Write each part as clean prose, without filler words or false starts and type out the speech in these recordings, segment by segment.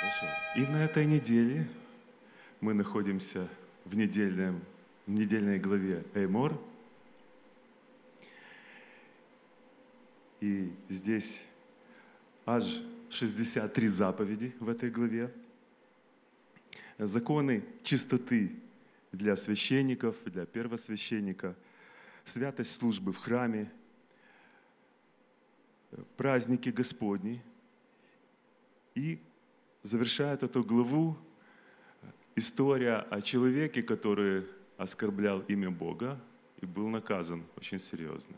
Хорошо. И на этой неделе мы находимся в недельной главе Эймор. И здесь аж 63 заповеди в этой главе. Законы чистоты для священников, для первосвященника, святость службы в храме, праздники Господни. И завершает эту главу история о человеке, который оскорблял имя Бога и был наказан очень серьезно.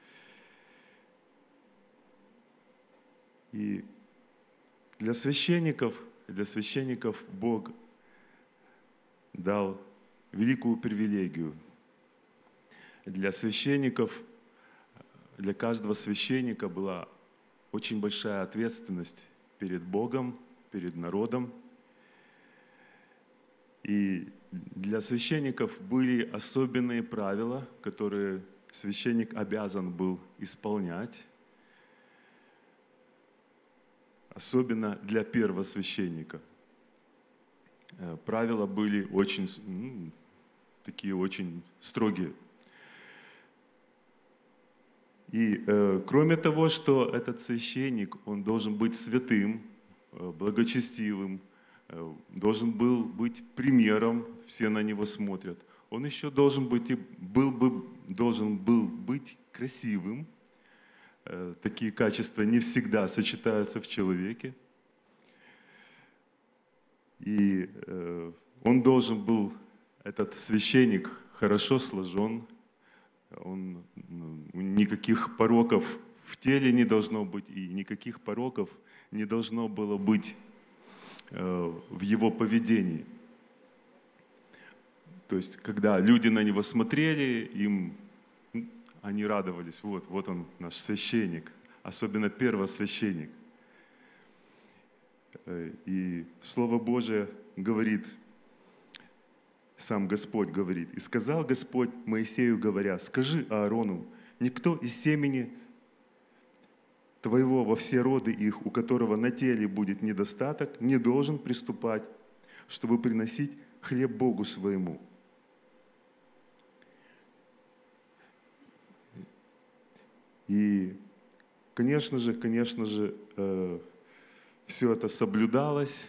И для священников Бог дал великую привилегию. Для священников, для каждого священника была очень большая ответственность перед Богом, перед народом. И для священников были особенные правила, которые священник обязан был исполнять. Особенно для первосвященника. Правила были такие очень строгие. И кроме того, что этот священник, он должен быть святым, благочестивым, должен был быть примером, все на него смотрят. Он еще должен был быть красивым. Такие качества не всегда сочетаются в человеке. И он должен был, этот священник, хорошо сложен. Никаких пороков в теле не должно быть, и никаких пороков не должно было быть в его поведении. То есть, когда люди на него смотрели, они радовались. Вот он, наш священник, особенно первосвященник. И Слово Божие говорит, сам Господь говорит: «И сказал Господь Моисею, говоря: скажи Аарону, никто из семени твоего во все роды их, у которого на теле будет недостаток, не должен приступать, чтобы приносить хлеб Богу своему». И, конечно же, все это соблюдалось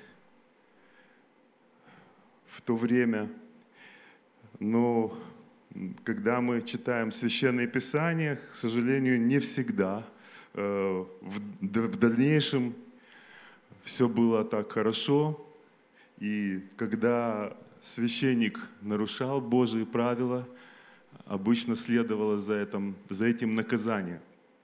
в то время, но когда мы читаем Священное Писание, к сожалению, не всегда. В дальнейшем все было так хорошо, и когда священник нарушал Божьи правила, обычно следовало за этим наказание.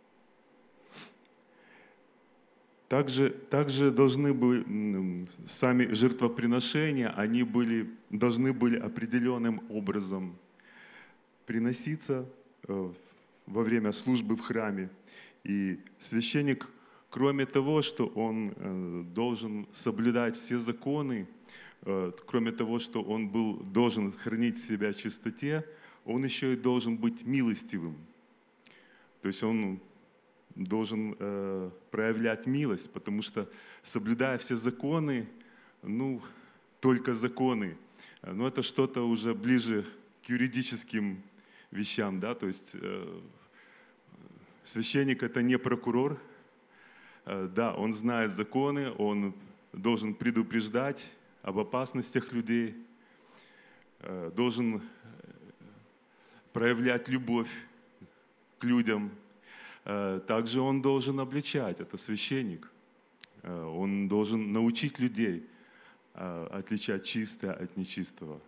Также должны были сами жертвоприношения, они должны были определенным образом приноситься во время службы в храме. И священник, кроме того, что он должен соблюдать все законы, кроме того, что он должен хранить себя в чистоте, он еще и должен быть милостивым. То есть он должен проявлять милость, потому что, соблюдая все законы, только законы, но это что-то уже ближе к юридическим вещам, да, то есть священник — это не прокурор, да, он знает законы, он должен предупреждать об опасностях людей, должен проявлять любовь к людям. Также он должен обличать, это священник. Он должен научить людей отличать чистое от нечистого.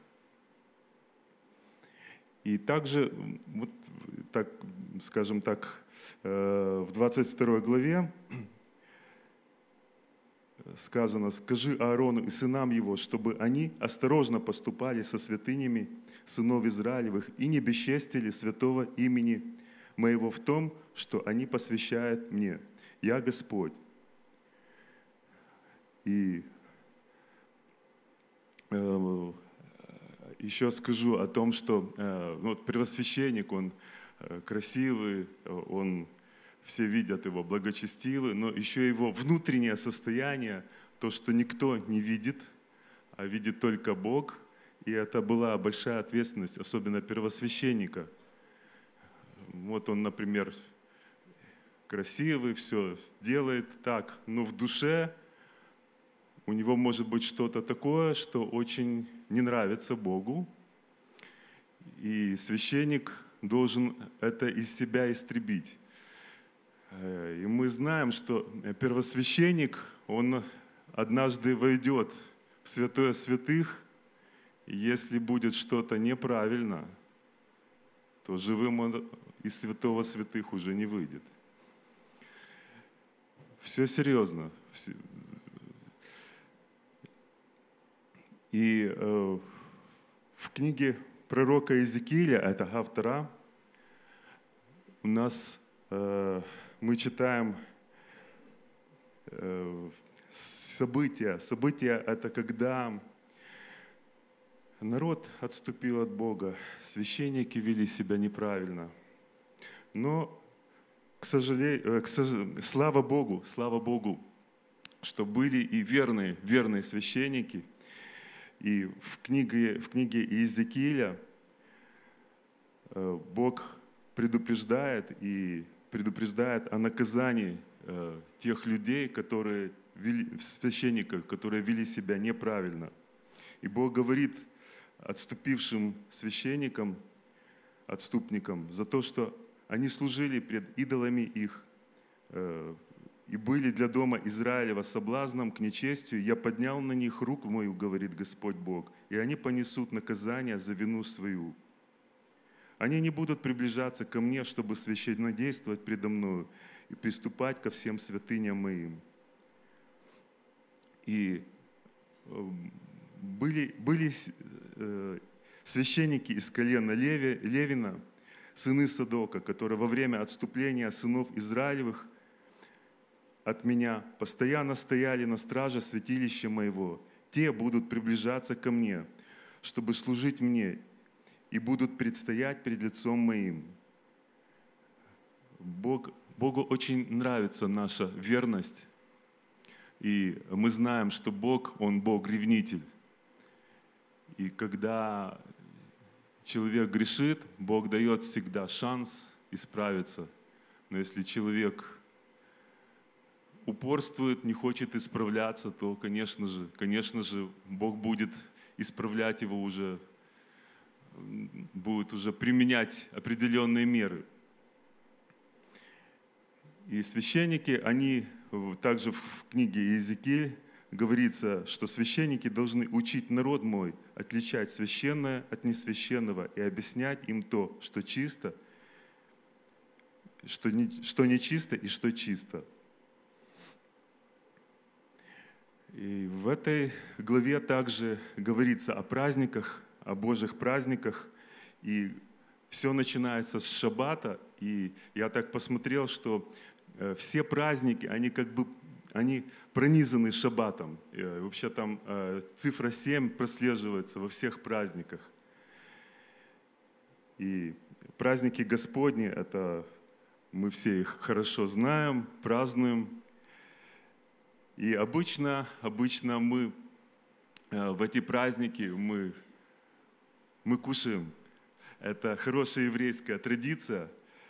И также, скажем так, в 22 главе сказано: «Скажи Аарону и сынам его, чтобы они осторожно поступали со святынями сынов Израилевых и не бесчестили святого имени моего в том, что они посвящают мне. Я Господь». И еще скажу о том, что первосвященник, он красивый, он, все видят его благочестивый, но еще его внутреннее состояние то, что никто не видит, а видит только Бог. И это была большая ответственность, особенно первосвященника. Вот он, например, красивый, все делает так, но в душе у него может быть что-то такое, что очень не нравится Богу. И священник должен это из себя истребить. И мы знаем, что первосвященник, он однажды войдет в святое святых, и если будет что-то неправильно, то живым он из святого святых уже не выйдет. Все серьезно. И в книге пророка Иезекииля, это Гавтара, у нас мы читаем события. События — это когда народ отступил от Бога, священники вели себя неправильно. Но, слава Богу, что были и верные священники. И в книге Иезекииля Бог предупреждает о наказании тех людей, священников, которые вели себя неправильно. И Бог говорит отступившим священникам, отступникам, за то, что они служили пред идолами их и были для дома Израилева соблазном к нечестию. Я поднял на них руку мою, говорит Господь Бог, и они понесут наказание за вину свою. Они не будут приближаться ко мне, чтобы священнодействовать предо мною и приступать ко всем святыням моим. И были священники из колена Левина, сыны Садока, которые во время отступления сынов Израилевых от меня постоянно стояли на страже святилища моего. Те будут приближаться ко мне, чтобы служить мне, и будут предстоять перед лицом моим. Богу очень нравится наша верность, и мы знаем, что Бог, Он Бог-ревнитель. И когда человек грешит, Бог дает всегда шанс исправиться. Но если человек упорствует, не хочет исправляться, то, конечно же, Бог будет исправлять его уже, будет уже применять определенные меры. И священники, они также в книге Иезекииль говорится, что священники должны учить народ мой отличать священное от несвященного и объяснять им то, что чисто, что нечисто и что чисто. И в этой главе также говорится о праздниках, о Божьих праздниках. И все начинается с шаббата. И я так посмотрел, что все праздники, они пронизаны шаббатом. И вообще там цифра 7 прослеживается во всех праздниках. И праздники Господни, это мы все их хорошо знаем, празднуем. И обычно мы в эти праздники мы кушаем. Это хорошая еврейская традиция.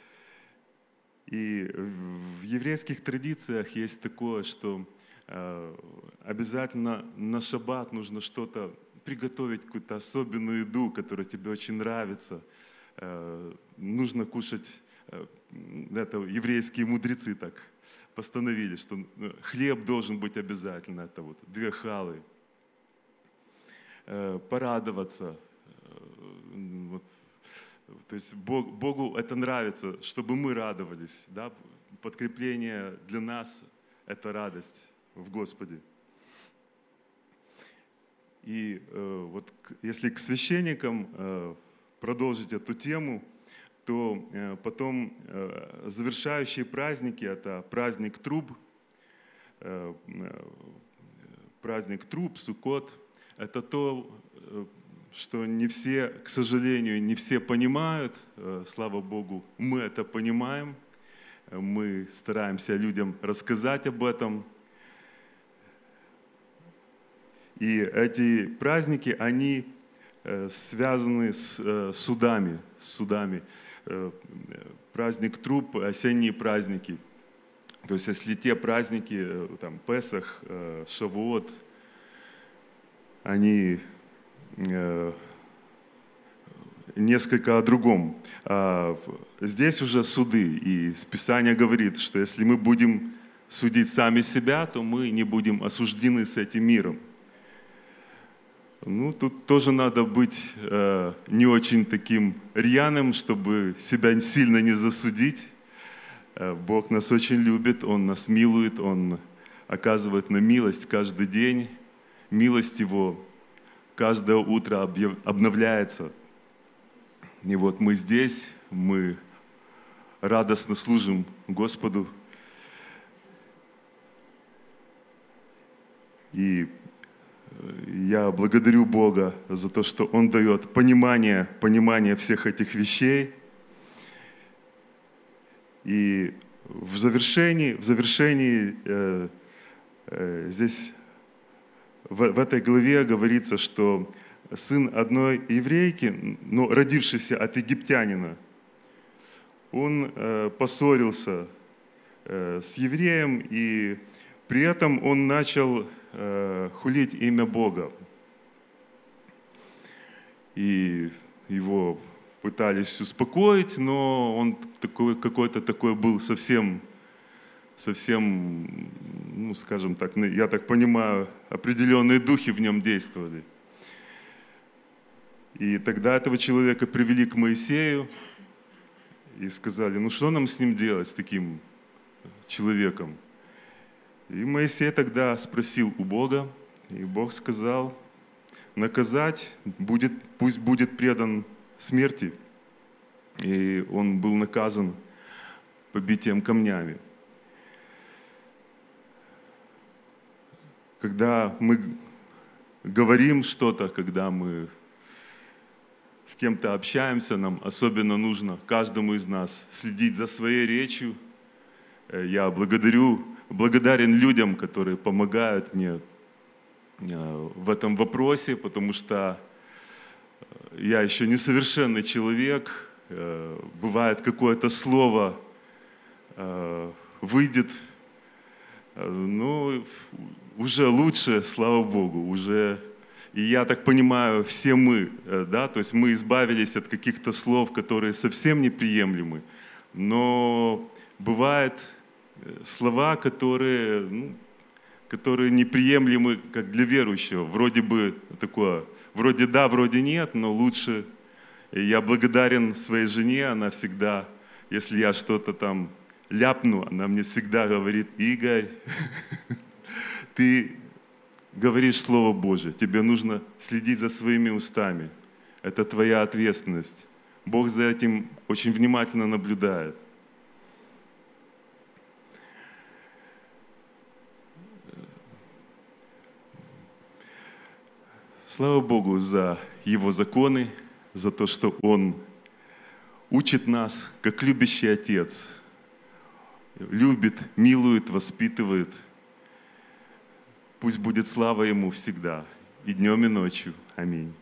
И в еврейских традициях есть такое, что обязательно на шаббат нужно что-то приготовить, какую-то особенную еду, которая тебе очень нравится. Нужно кушать, это еврейские мудрецы так постановили, что хлеб должен быть обязательно, это вот 2 халы. Порадоваться. Вот. То есть Богу это нравится, чтобы мы радовались. Да? Подкрепление для нас – это радость в Господе. И вот если к священникам продолжить эту тему, то потом завершающие праздники – это праздник труб, Суккот. Это то, что не все, к сожалению, не все понимают. Слава Богу, мы это понимаем. Мы стараемся людям рассказать об этом. И эти праздники, они связаны с судами, Праздник труб, осенние праздники. То есть если те праздники, там, Песах, Шавуот, они несколько о другом. Здесь уже суды, и Писание говорит, что если мы будем судить сами себя, то мы не будем осуждены с этим миром. Ну, тут тоже надо быть не очень таким рьяным, чтобы себя сильно не засудить. Бог нас очень любит, Он нас милует, Он оказывает нам милость каждый день. Милость Его каждое утро обновляется. И вот мы здесь, мы радостно служим Господу. И я благодарю Бога за то, что Он дает понимание всех этих вещей. И в завершении здесь, в этой главе говорится, что сын одной еврейки, но родившийся от египтянина, он поссорился с евреем, и при этом он начал хулить имя Бога. И его пытались успокоить, но он какой-то такой был совсем, ну, скажем так, я так понимаю, определенные духи в нем действовали. И тогда этого человека привели к Моисею и сказали: ну что нам с ним делать, с таким человеком? И Моисей тогда спросил у Бога, и Бог сказал: наказать пусть будет предан смерти. И он был наказан побитием камнями. Когда мы говорим что-то, когда мы с кем-то общаемся, нам особенно нужно, каждому из нас, следить за своей речью. Я благодарен людям, которые помогают мне в этом вопросе, потому что я еще несовершенный человек. Бывает, какое-то слово выйдет, но уже лучше, слава Богу, уже. И я так понимаю, все мы, да, то есть мы избавились от каких-то слов, которые совсем неприемлемы, но бывают слова, которые неприемлемы как для верующего. Вроде бы такое, вроде да, вроде нет, но лучше. И я благодарен своей жене, она всегда, если я что-то там ляпну, она мне всегда говорит: Игорь, ты говоришь Слово Божие, тебе нужно следить за своими устами. Это твоя ответственность. Бог за этим очень внимательно наблюдает. Слава Богу за Его законы, за то, что Он учит нас, как любящий Отец. Любит, милует, воспитывает. Пусть будет слава Ему всегда, и днем, и ночью. Аминь.